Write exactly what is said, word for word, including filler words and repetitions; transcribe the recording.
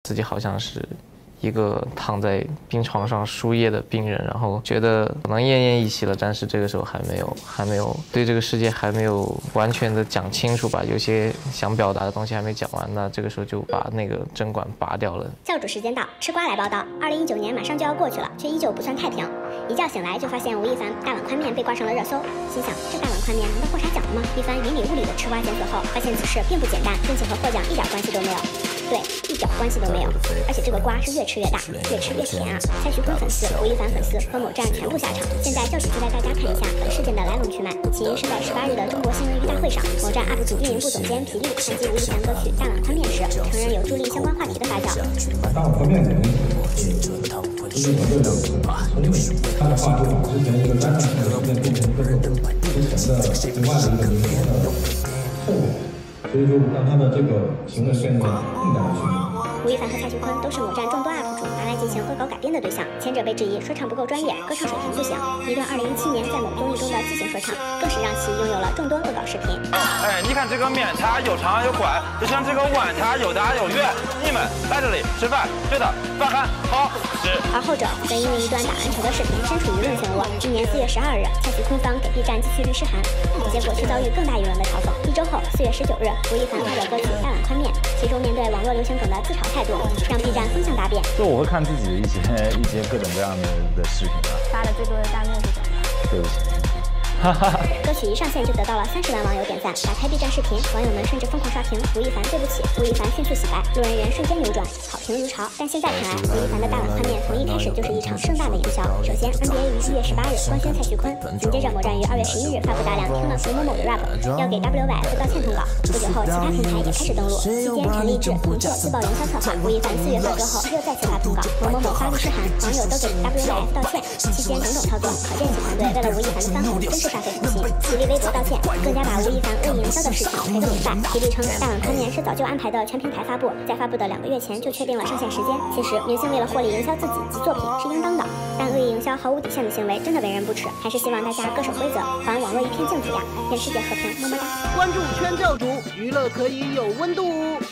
自己好像是一个躺在病床上输液的病人，然后觉得可能奄奄一息了，但是这个时候还没有，还没有对这个世界还没有完全的讲清楚吧，有些想表达的东西还没讲完，那这个时候就把那个针管拔掉了。 教主时间到，吃瓜来报道，二零一九年马上就要过去了，却依旧不算太平。一觉醒来就发现吴亦凡大碗宽面被挂上了热搜，心想这大碗宽面难道获啥奖了吗？一番云里雾里的吃瓜检索后，发现此事并不简单，并且和获奖一点关系都没有。对，一点关系都没有，而且这个瓜是越吃越大，越吃越甜啊！蔡徐坤粉丝、吴亦凡粉丝和某站全部下场。现在教主就带大家看一下本事件的来龙去脉。起因是在十八日的中国新闻娱大会上，某站 U P 主运营部总监皮力谈及吴亦凡歌曲《大碗宽面》时，承认有助力相关话题的发酵。 大碗宽面肯定是就是我这两个冲突，他的话就把之前一个单纯的变变成一个之前的另外的一个民生的后面。所以就让他的这个行为变得更加的全面。 吴亦凡和蔡徐坤都是某站众多 U P 主拿来进行恶搞改编的对象，前者被质疑说唱不够专业，歌唱水平不行。一段二零一七年在某综艺中的即兴说唱，更是让其拥有了众多恶搞视频。 哎，你看这个面它有长有宽，就像这个碗它有大有圆。你们来这里吃饭，对的，饭还好吃。 而后者则因为一段打篮球的视频身处舆论漩涡。今年四月十二日，蔡徐坤方给 B 站寄去律师函，结果却遭遇更大舆论的嘲讽。一周后，四月十九日，吴亦凡发表歌曲《大碗宽面》，其中面对网络流行梗的自嘲态度，让 B 站风向大变。 就我会看自己的一些一些各种各样的的视频啊。 发的最多的弹幕是什么？ 对不起。 歌曲一上线就得到了三十万网友点赞，打开 B 站视频，网友们甚至疯狂刷屏吴亦凡对不起，吴亦凡迅速洗白，路人缘瞬间扭转，好评如潮。但现在看来，吴亦凡的大碗宽面从一开始就是一场盛大的营销。首先 N B A 于一月十八日官宣蔡徐坤，紧接着某站于二月十一日发布大量听了胡某某的 rap， 要给 W Y F 道歉通稿。不久后，其他平台也开始登录，期间陈立志、彭硕自曝营销策划，吴亦凡四月发歌后又再次发通稿，某某某发律师函，网友都给 W Y F 道歉。期间种种操作，可见其团队为了吴亦凡的翻红真是煞费苦心。吉利微博道歉，更加把吴亦凡恶意营销的事情推个明白。吉利称大碗宽面是早就安排的全平台发布，在发布的两个月前就确定了上线时间。其实明星为了获利营销自己及作品是应当的，但恶意营销毫无底线的行为真的为人不齿。还是希望大家恪守规则，还网络一片净土呀！愿世界和平，么么哒。 关注圈教主，娱乐可以有温度。